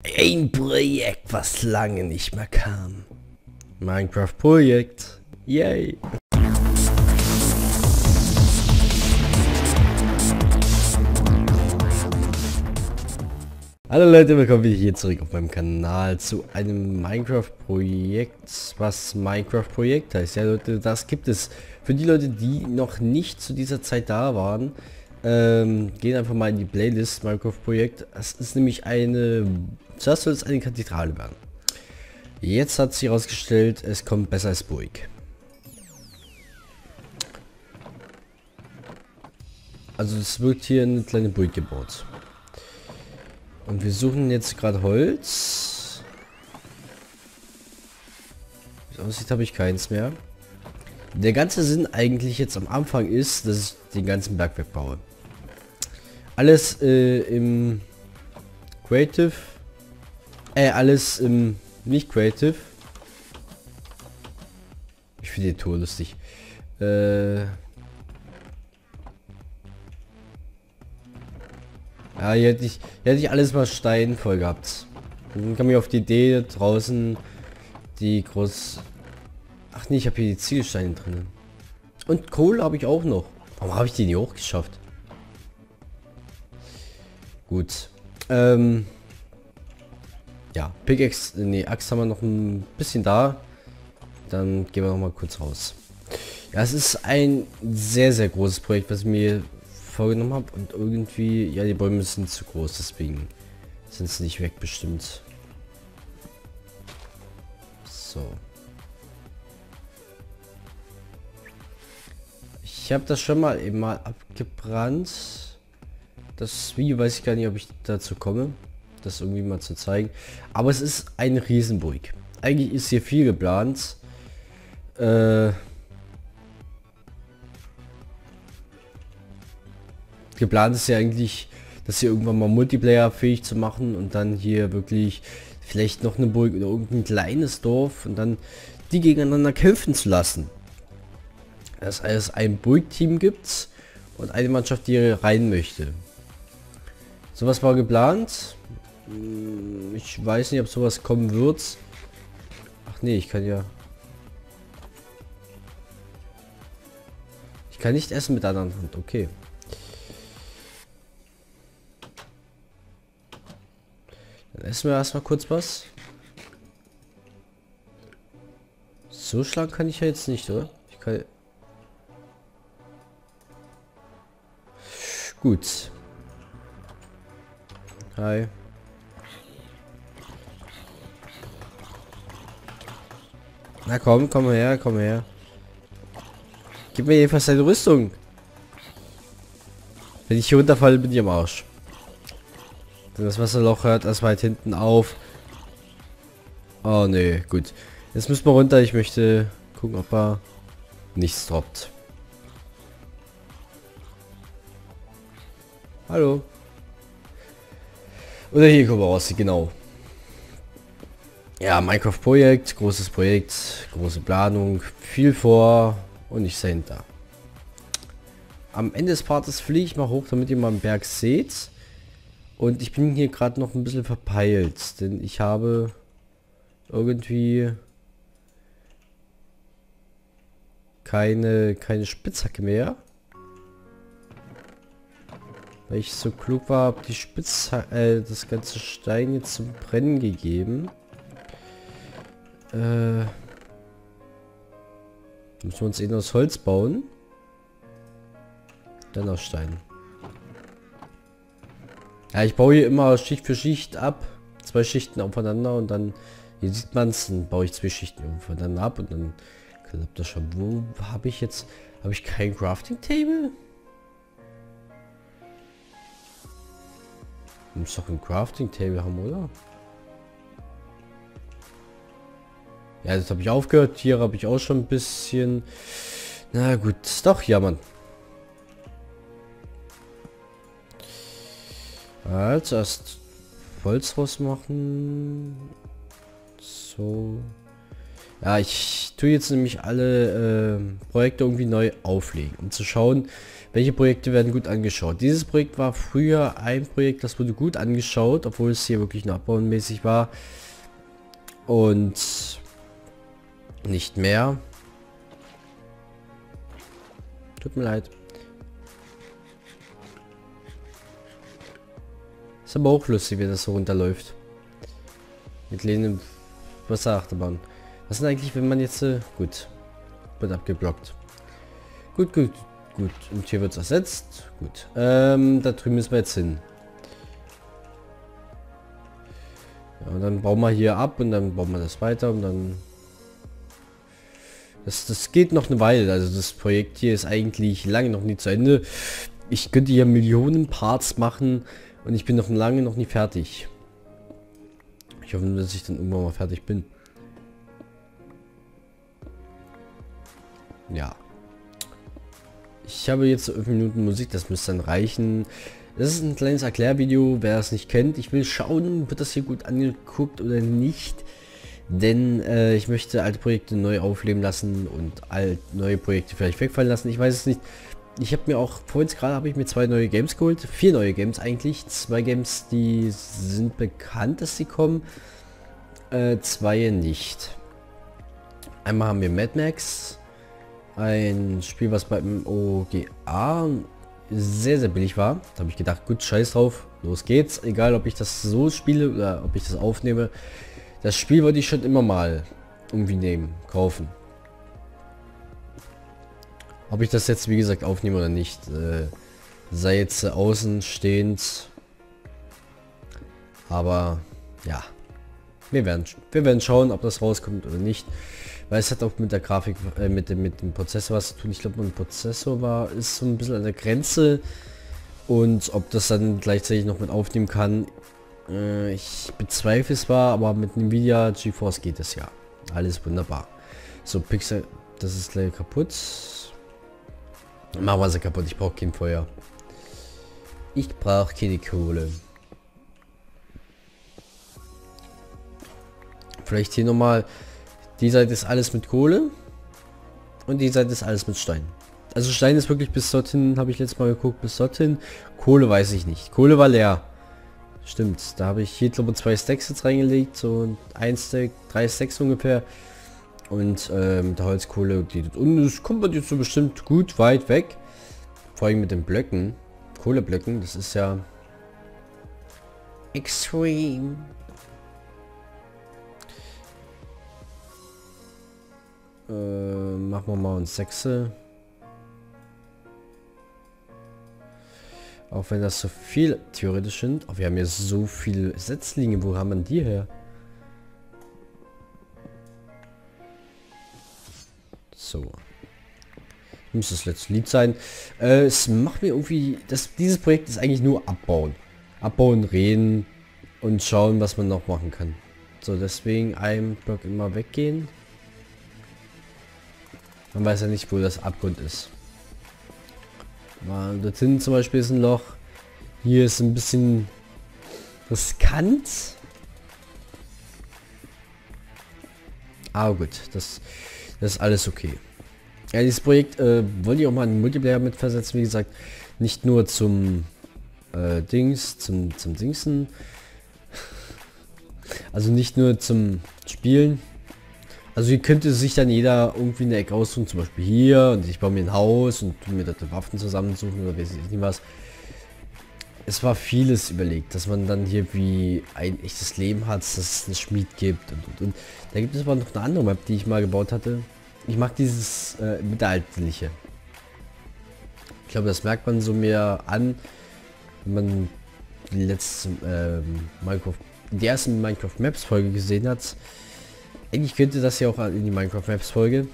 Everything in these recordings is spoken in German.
Ein Projekt, was lange nicht mehr kam. Minecraft-Projekt. Yay. Hallo Leute, willkommen wieder hier zurück auf meinem Kanal zu einem Minecraft-Projekt, was Minecraft-Projekt heißt. Ja Leute, das gibt es. Für die Leute, die noch nicht zu dieser Zeit da waren, gehen einfach mal in die Playlist Minecraft-Projekt. Es ist nämlich eine, zuerst soll es eine Kathedrale werden. Jetzt hat sich herausgestellt, es kommt besser als Burg. Also es wird hier eine kleine Burg gebaut. Und wir suchen jetzt gerade Holz. Wie es aussieht, habe ich keins mehr. Der ganze Sinn eigentlich jetzt am Anfang ist, dass ich den ganzen Berg wegbaue. Alles im Creative. Alles im nicht Creative. Ich finde den Tour lustig. Ja, hier hätte ich alles mal Stein voll gehabt. Dann kam ich auf die Idee draußen die groß... Ach nee, ich habe hier die Ziegelsteine drin. Und Kohle habe ich auch noch. Warum habe ich die nicht hochgeschafft? Gut. Ja, Pickaxe, nee, Axt haben wir noch ein bisschen da. Dann gehen wir noch mal kurz raus. Ja, es ist ein sehr, sehr großes Projekt, was ich mir vorgenommen habe. Und irgendwie, ja, die Bäume sind zu groß, deswegen sind sie nicht weg bestimmt. So. Ich habe das schon mal eben mal abgebrannt. Das Video weiß ich gar nicht, ob ich dazu komme, das irgendwie mal zu zeigen. Aber es ist eine Riesenburg. Eigentlich ist hier viel geplant. Geplant ist ja eigentlich, das hier irgendwann mal Multiplayer fähig zu machen und dann hier wirklich vielleicht noch eine Burg oder irgendein kleines Dorf und dann die gegeneinander kämpfen zu lassen. Das heißt, ein Burgteam gibt und eine Mannschaft, die rein möchte. Sowas war geplant. Ich weiß nicht, ob sowas kommen wird. Ach nee, ich kann ja... Ich kann nicht essen mit der anderen Hand, okay. Dann essen wir erstmal kurz was. So schlagen kann ich ja jetzt nicht, oder? Ich kann... Gut. Hi. Na komm, komm her, komm her. Gib mir jedenfalls deine Rüstung. Wenn ich hier runterfalle, bin ich am Arsch. Denn das Wasserloch hört erst weit hinten auf. Oh ne, gut. Jetzt müssen wir runter. Ich möchte gucken, ob er nichts droppt. Hallo. Oder hier kommen wir raus, genau. Ja, Minecraft-Projekt, großes Projekt, große Planung, viel vor und nichts dahinter. Am Ende des Partes fliege ich mal hoch, damit ihr mal den Berg seht. Und ich bin hier gerade noch ein bisschen verpeilt, denn ich habe irgendwie keine Spitzhacke mehr. Weil ich so klug war, habe die Spitzhacke, das ganze Stein jetzt zum Brennen gegeben. Müssen wir uns eben aus Holz bauen. Dann aus Stein. Ja, ich baue hier immer Schicht für Schicht ab. 2 Schichten aufeinander und dann, hier sieht man es, dann baue ich 2 Schichten aufeinander ab und dann klappt das schon. Wo habe ich jetzt, habe ich kein Crafting Table? Muss doch ein Crafting Table haben, oder? Ja, das habe ich aufgehört. Hier habe ich auch schon ein bisschen. Na gut, doch, ja, Mann. Also erst Holz rausmachen. So. Ja, ich tue jetzt nämlich alle Projekte irgendwie neu auflegen, um zu schauen, welche Projekte werden gut angeschaut. Dieses Projekt war früher ein Projekt, das wurde gut angeschaut, obwohl es hier wirklich nur abbauenmäßig war. Und nicht mehr. Tut mir leid. Ist aber auch lustig, wenn das so runterläuft. Mit Lehnen Wasserachterbahn. Was ist denn eigentlich, wenn man jetzt... gut. Wird abgeblockt. Gut, gut, gut. Und hier wird es ersetzt. Gut. Da drüben müssen wir jetzt hin. Ja, und dann bauen wir hier ab und dann bauen wir das weiter und dann... Das geht noch eine Weile. Also das Projekt hier ist eigentlich lange noch nie zu Ende. Ich könnte hier Millionen Parts machen und ich bin noch lange noch nie fertig. Ich hoffe, dass ich dann irgendwann mal fertig bin. Ja. Ich habe jetzt so 5 Minuten Musik, das müsste dann reichen. Das ist ein kleines Erklärvideo, wer es nicht kennt. Ich will schauen, wird das hier gut angeguckt oder nicht. Denn ich möchte alte Projekte neu aufleben lassen und neue Projekte vielleicht wegfallen lassen. Ich weiß es nicht. Ich habe mir auch, vorhin gerade habe ich mir 2 neue Games geholt. 4 neue Games eigentlich. 2 Games, die sind bekannt, dass sie kommen. 2 nicht. Einmal haben wir Mad Max. Ein Spiel, was beim OGA sehr, sehr billig war. Da habe ich gedacht, gut, scheiß drauf. Los geht's. Egal, ob ich das so spiele oder ob ich das aufnehme. Das Spiel wollte ich schon immer mal irgendwie nehmen, kaufen. Ob ich das jetzt, wie gesagt, aufnehme oder nicht, sei jetzt außen stehend. Aber ja, wir werden schauen, ob das rauskommt oder nicht. Weil es hat auch mit der Grafik, mit dem Prozessor was zu tun. Ich glaube, mein Prozessor ist so ein bisschen an der Grenze. Und ob das dann gleichzeitig noch mit aufnehmen kann, ich bezweifle es zwar, aber mit Nvidia GeForce geht es ja. Alles wunderbar. So, Pixel, das ist gleich kaputt. Machen wir sie kaputt, ich brauche kein Feuer. Ich brauche keine Kohle. Vielleicht hier nochmal, die Seite ist alles mit Kohle und die Seite ist alles mit Stein. Also Stein ist wirklich bis dorthin, habe ich letztes Mal geguckt, bis dorthin. Kohle weiß ich nicht. Kohle war leer. Stimmt, da habe ich hier glaube ich 2 Stacks jetzt reingelegt, so 1 Stack, 3 Stacks ungefähr. Und mit der Holzkohle, die dort unten ist, kommt man jetzt so bestimmt gut weit weg. Vor allem mit den Blöcken, Kohleblöcken, das ist ja extrem. Machen wir mal ein 6. Auch wenn das so viel theoretisch sind. Aber wir haben ja so viele Setzlinge. Wo haben wir die her? So. Muss das letzte Lied sein. Es macht mir irgendwie... Dieses Projekt ist eigentlich nur abbauen. Abbauen, reden und schauen, was man noch machen kann. So, deswegen einen Block immer weggehen. Man weiß ja nicht, wo das Abgrund ist. Dort hinten zum Beispiel ist ein Loch. Hier ist ein bisschen riskant. Aber gut, das ist alles okay. Ja, dieses Projekt wollte ich auch mal einen Multiplayer mit versetzen, wie gesagt. Nicht nur zum zum Dingsen. Also nicht nur zum Spielen. Also hier könnte sich dann jeder irgendwie eine Ecke aussuchen, zum Beispiel hier, und ich baue mir ein Haus und tu mir da Waffen zusammensuchen oder weiß ich nicht was. Es war vieles überlegt, dass man dann hier wie ein echtes Leben hat, dass es einen Schmied gibt und. Da gibt es aber noch eine andere Map, die ich mal gebaut hatte. Ich mag dieses mittelalterliche. Ich glaube, das merkt man so mehr an, wenn man die letzte die erste Minecraft Maps Folge gesehen hat. Eigentlich könnte das ja auch in die Minecraft Maps Folge.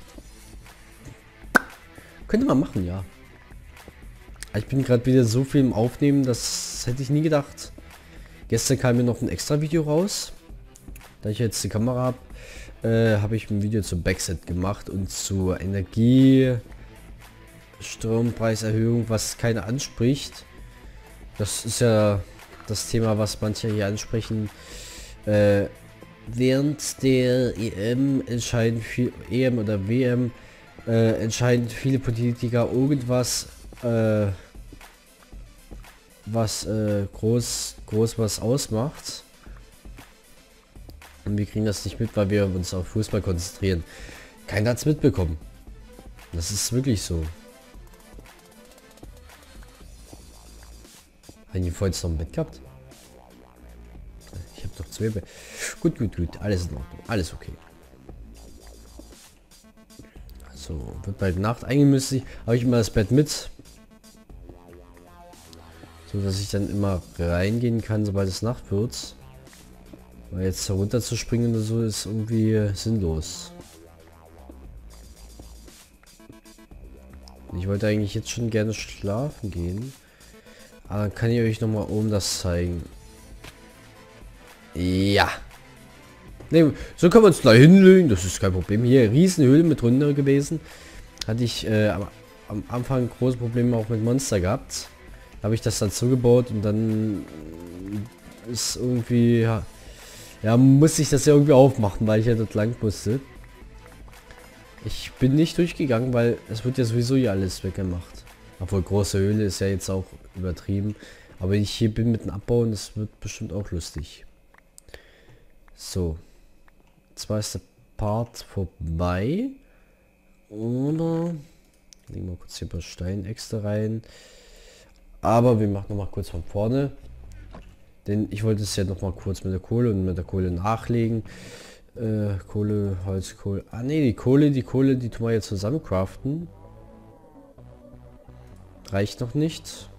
Könnte man machen, ja. Ich bin gerade wieder so viel im Aufnehmen, das hätte ich nie gedacht. Gestern kam mir noch ein extra Video raus. Da ich jetzt die Kamera habe, habe ich ein Video zum Backset gemacht und zur Strompreiserhöhung, was keiner anspricht. Das ist ja das Thema, was manche hier ansprechen. während der EM entscheiden viel EM oder WM entscheiden viele Politiker irgendwas, was groß was ausmacht. Und wir kriegen das nicht mit, weil wir uns auf Fußball konzentrieren. Keiner hat's mitbekommen. Das ist wirklich so. Haben die vorhin noch ein Bett gehabt? Ich habe doch 2 Bett. Gut. Alles in Ordnung. Alles okay. So, wird bald Nacht. Eigentlich müsste ich, habe ich immer das Bett mit. So, dass ich dann immer reingehen kann, sobald es Nacht wird. Weil jetzt herunter zu springen oder so ist irgendwie sinnlos. Ich wollte eigentlich jetzt schon gerne schlafen gehen. Aber dann kann ich euch noch mal oben das zeigen. Ja. Ne, so können wir uns da hinlegen. Das ist kein Problem. Hier, Riesenhöhle mit Runde gewesen. Hatte ich am Anfang große Probleme auch mit Monster gehabt. Habe ich das dann zugebaut und dann ist irgendwie... Ja, muss ich das ja irgendwie aufmachen, weil ich ja dort lang musste. Ich bin nicht durchgegangen, weil es wird ja sowieso hier alles weggemacht. Obwohl große Höhle ist ja jetzt auch übertrieben. Aber ich hier bin mit dem Abbauen, das wird bestimmt auch lustig. So. Zwar ist der Part vorbei. Oder... Legen wir kurz hier ein paar Steinäxte rein. Aber wir machen noch mal kurz von vorne. Denn ich wollte es ja noch mal kurz mit der Kohle und mit der Kohle nachlegen. Kohle, Holz, Kohle. Ah ne, die Kohle, die tun wir jetzt zusammen craften. Reicht noch nicht.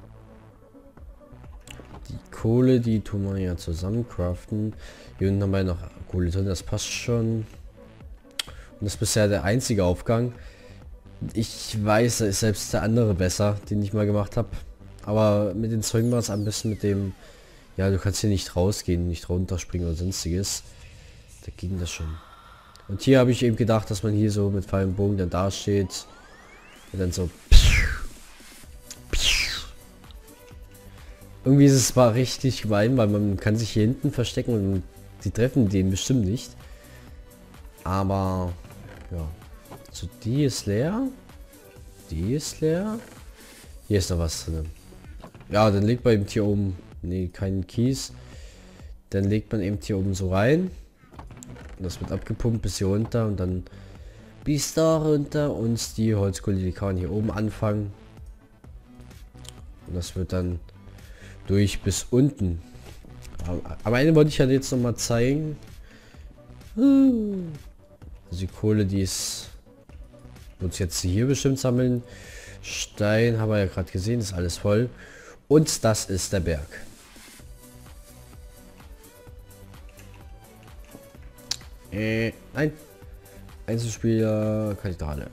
Die Kohle, die tun wir ja zusammen craften. Hier unten haben wir noch Kohle drin, das passt schon. Und das ist bisher der einzige Aufgang. Ich weiß, da ist selbst der andere besser, den ich mal gemacht habe. Aber mit den Zeugen war es ein bisschen mit dem... Ja, du kannst hier nicht rausgehen, nicht runterspringen oder sonstiges. Da ging das schon. Und hier habe ich eben gedacht, dass man hier so mit Pfeil und Bogen dann dasteht. Und dann so... Irgendwie ist es zwar richtig gemein, weil man kann sich hier hinten verstecken und die treffen den bestimmt nicht. Aber... Ja. So, die ist leer. Die ist leer. Hier ist noch was drin. Ja, dann legt man eben hier oben... Nee, keinen Kies. Dann legt man eben hier oben so rein. Und das wird abgepumpt bis hier runter und dann bis da runter und die Holzkohle, die kann man hier oben anfangen. Und das wird dann durch bis unten. Aber eine wollte ich ja jetzt noch mal zeigen. Also die Kohle, die ist... Muss jetzt hier bestimmt sammeln. Stein haben wir ja gerade gesehen, ist alles voll. Und das ist der Berg. Nein. Einzelspieler, Kathedrale.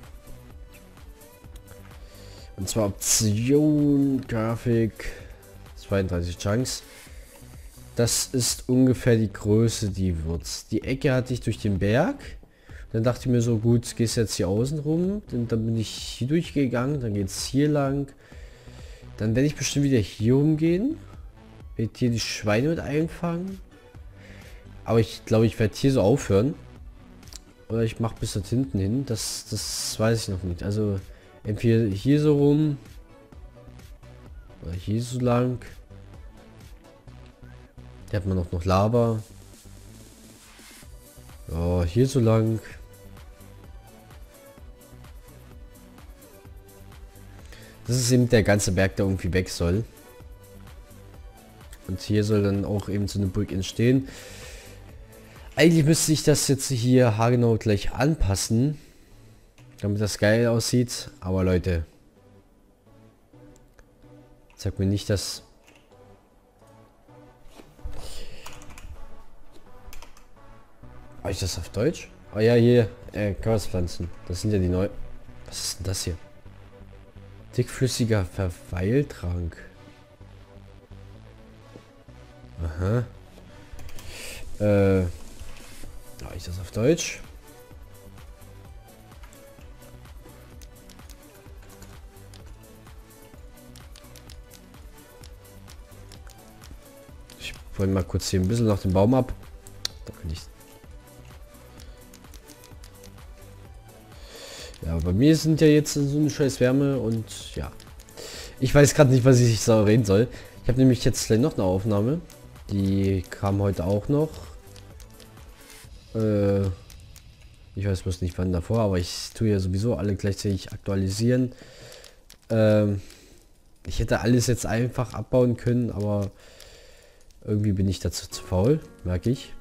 Und zwar Option, Grafik, 32 Chunks. Das ist ungefähr die Größe, die wird. Die Ecke hatte ich durch den Berg. Dann dachte ich mir so, gut, gehst jetzt hier außen rum. Dann bin ich hier durchgegangen, dann geht es hier lang. Dann werde ich bestimmt wieder hier umgehen. Werde hier die Schweine mit einfangen. Aber ich glaube, ich werde hier so aufhören. Oder ich mache bis dort hinten hin. Das weiß ich noch nicht. Also entweder hier so rum. Oder hier so lang. Hier hat man noch Lava. Ja, hier so lang. Das ist eben der ganze Berg, der irgendwie weg soll. Und hier soll dann auch eben so eine Burg entstehen. Eigentlich müsste ich das jetzt hier haargenau gleich anpassen, damit das geil aussieht. Aber Leute, sag mir nicht, dass... Habe ich das auf Deutsch? Oh ja, hier, Graszpflanzen. Das sind ja die neu... Was ist denn das hier? Dickflüssiger Verweiltrank. Aha. Habe ich das auf Deutsch? Ich wollte mal kurz hier ein bisschen nach dem Baum ab. Da kann ich... Ja, bei mir sind ja jetzt so eine scheiß Wärme und ja. Ich weiß gerade nicht, was ich so reden soll. Ich habe nämlich jetzt gleich noch eine Aufnahme. Die kam heute auch noch. Ich weiß bloß nicht wann davor, aber ich tue ja sowieso alle gleichzeitig aktualisieren. Ich hätte alles jetzt einfach abbauen können, aber irgendwie bin ich dazu zu faul, merke ich.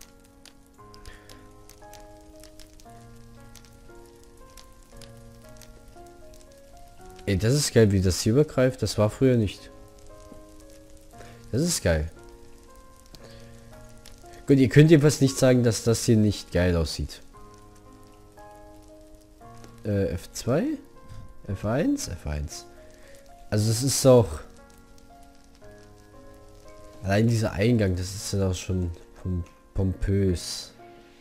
Ey, das ist geil, wie das hier übergreift. Das war früher nicht. Das ist geil. Gut, ihr könnt jedenfalls nicht sagen, dass das hier nicht geil aussieht. F2? F1? F1. Also es ist auch... Allein dieser Eingang, das ist ja auch schon pompös.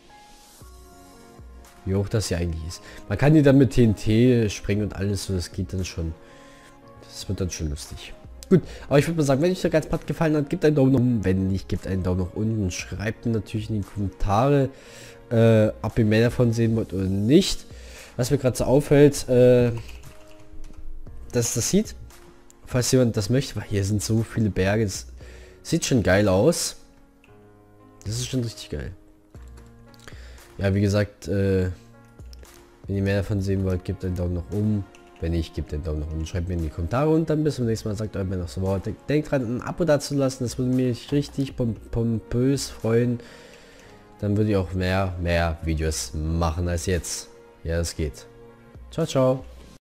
Wie hoch das hier eigentlich ist. Man kann hier dann mit TNT springen und alles so, das geht dann schon. Das wird dann schon lustig. Gut, aber ich würde mal sagen, wenn euch der ganze Part gefallen hat, gebt einen Daumen nach oben. Wenn nicht, gebt einen Daumen nach unten. Schreibt natürlich in die Kommentare, ob ihr mehr davon sehen wollt oder nicht. Was mir gerade so auffällt, dass das sieht, falls jemand das möchte, weil hier sind so viele Berge. Das sieht schon geil aus. Das ist schon richtig geil. Ja, wie gesagt, wenn ihr mehr davon sehen wollt, gebt einen Daumen nach oben. Wenn nicht, gebt einen Daumen nach unten. Schreibt mir in die Kommentare und dann bis zum nächsten Mal. Sagt euch noch so Wort. Denkt dran, ein Abo da zu lassen. Das würde mich richtig pompös freuen. Dann würde ich auch mehr Videos machen als jetzt. Ja, das geht. Ciao, ciao.